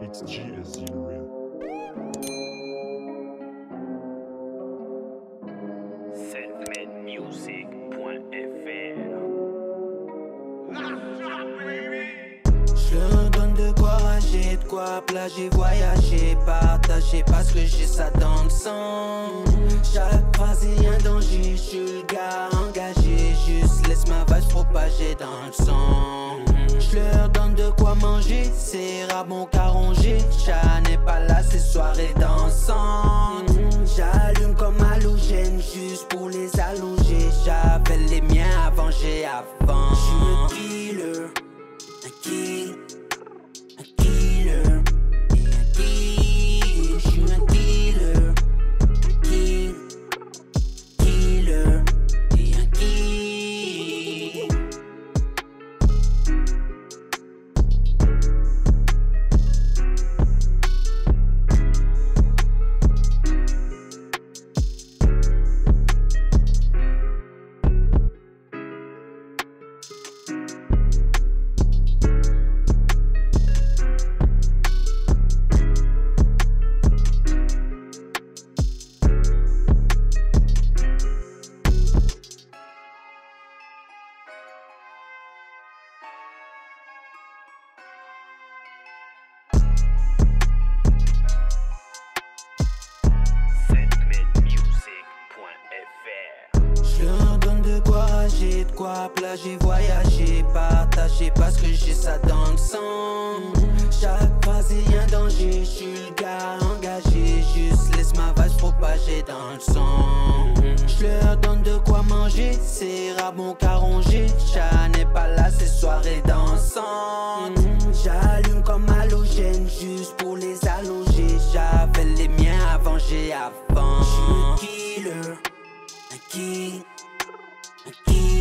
It's GSZ real. Je donne de quoi rager, de quoi plager, voyager, partager parce que j'ai ça dans le sang. Chaque phrase est un danger, je suis le gars engagé, juste laisse ma vache propager dans le sang. Je leur donne de quoi manger, c'est rabon qu'à ronger. Chat n'est pas là, c'est soirée dansante. J'allume comme halogène juste pour les allonger. J'avais les miens à venger avant. Je suis un killer, un killer. Je suis un killer, killer et un kill. Je leur donne de quoi rager, de quoi plager, voyager, partager parce que j'ai ça dans le sang. Chaque phrase est un danger, je suis le gars engagé, juste laisse ma vache propager dans le sang. Je leur donne de quoi manger, c'est rabon qu'à ronger. Chat n'est pas là, c'est soirée dansante. J'allume comme halogène juste pour les allonger. J'avais les miens à venger avant. Je suis un killer, un killer.